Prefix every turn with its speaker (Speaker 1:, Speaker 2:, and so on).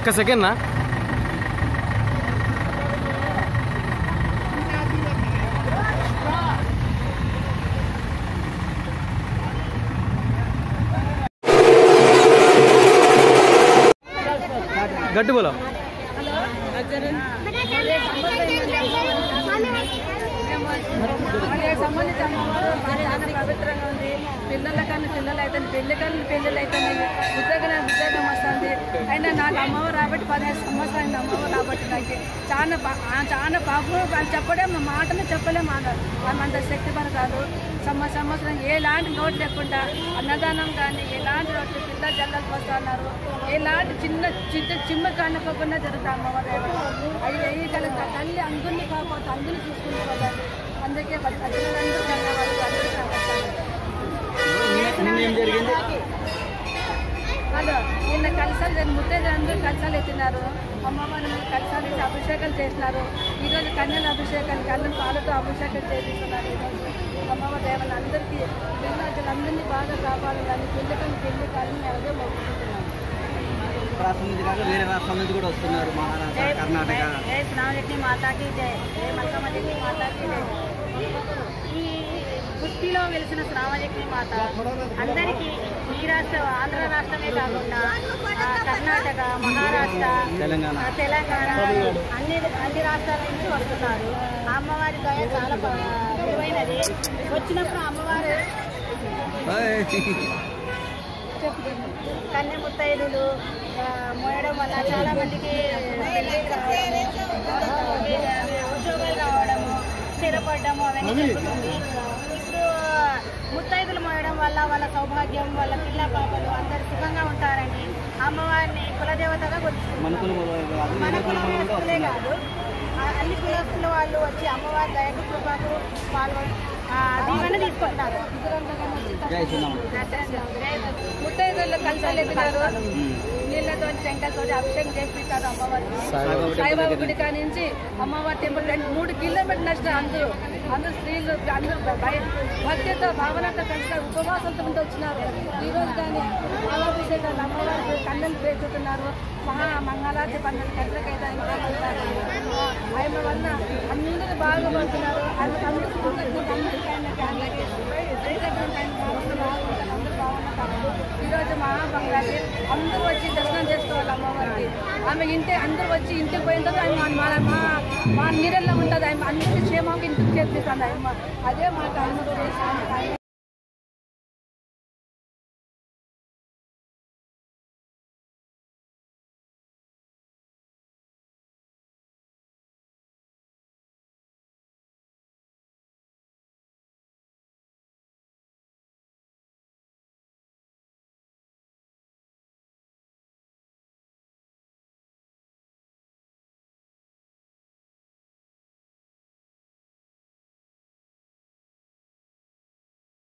Speaker 1: ఒక్క సెకండ్నా గట్టి బోలో
Speaker 2: సంబంధించి అమ్మవారు చాలా పవిత్రంగా ఉంది. పిల్లల కన్నా పిల్లలు అవుతుంది, పెళ్ళిళ్ళు అవుతుంది, ఉద్యోగం వస్తుంది. అయినా నాకు అమ్మవారు రాబట్టి 15 సంవత్సరాలు అమ్మవారు రాబట్టి నాకు చాలా పాపం వాళ్ళు చెప్పడం మాటలు చెప్పలేము. అంత శక్తి కాదు. సంవత్సరం ఎలాంటి లోటు లేకుండా అన్నదానం కానీ ఎలాంటి లోటు పిల్లలు జల్లలు వస్తున్నారు. ఎలాంటి చిన్న కానుకోకుండా జరుగుతుంది అమ్మవారు. అవి వేయగలుగుతా తల్లి అందరినీ కాకపోతే అందరినీ చూసుకునే వాళ్ళు. అందుకే ప్రజలందరూ హలో నిన్న కలసాలు ముత్తైదు అందరూ కలసాలు ఎత్తినారు. అమ్మవారిని కలసాలు వేసి అభిషేకాలు చేసినారు. ఈరోజు కన్యల అభిషేకాలు కన్నుల పాలతో అభిషేకాలు చేపిస్తున్నారు. ఈరోజు అమ్మవారి దేవత అందరికీ పిల్లలందరినీ బాగా కాపాడాలని పెళ్లి కాలని అదే మొక్కుకుంటున్నాను.
Speaker 3: వేరే రాష్ట్రాల నుంచి కూడా వస్తున్నారు. మహారాష్ట్ర, కర్ణాటక.
Speaker 2: జై శ్రావణి మాతాకి జై, జై మల్కమల్లి మాతాకి జై. ఈ పుష్టిలో వెలిసిన శ్రావణి మాత అందరికీ ఈ రాష్ట్ర ఆంధ్ర రాష్ట్రమే కాకుండా కర్ణాటక, మహారాష్ట్ర, తెలంగాణ అన్ని రాష్ట్రాల నుంచి వస్తున్నారు. అమ్మవారి దయ చాలా విలువైనది. వచ్చినప్పుడు అమ్మవారు కన్య ముత్తైదులు మోయడం వల్ల చాలా మందికి ఉద్యోగాలు రావడము, స్థిరపడము అవన్నీ జరుగుతుంది. ఇప్పుడు ముత్తైదులు మోయడం వల్ల వాళ్ళ సౌభాగ్యం, వాళ్ళ పిల్ల పాపలు అందరు సుఖంగా ఉంటారని అమ్మవారిని కులదేవతగా మన కులస్తులే కాదు అన్ని కులస్తుల వాళ్ళు వచ్చి అమ్మవారి దయకు కృపకు దీవెన తీసుకుంటారు. ముత్తైదుల్లో కలసాలు ఎత్తుతారు. నీళ్ళతో టెంకాయతో అభిషేకం చేపిస్తారు అమ్మవారికి. సాయిబాబా గుడి కాడి నుంచి అమ్మవారి టెంపుల్ 3 కిలోమీటర్లు నష్టం. అందరూ స్త్రీలు అందరూ భక్తితో భావనతో కలిసి ఉపవాసంతో వచ్చినారు. ఈరోజు కానీ అభిషేకాలు అమ్మవారికి కళ్ళలు పేర్చుతున్నారు. మంగళారతి 12 గంటలకైతే ఆయన వల్ల అందరూ బాగా పడుతున్నారు. ఈరోజు మహాబంగారి అందరూ వచ్చి దర్శనం చేసుకోవాలి అమ్మవారికి. ఆమె అందరూ వచ్చి ఇంటికి పోయిన తర్వాత మా నీళ్ళల్లో ఉంటుంది. ఆమె అందరికీ క్షేమంగా ఇంటికి చేర్పిస్తుంది. అదే మాకు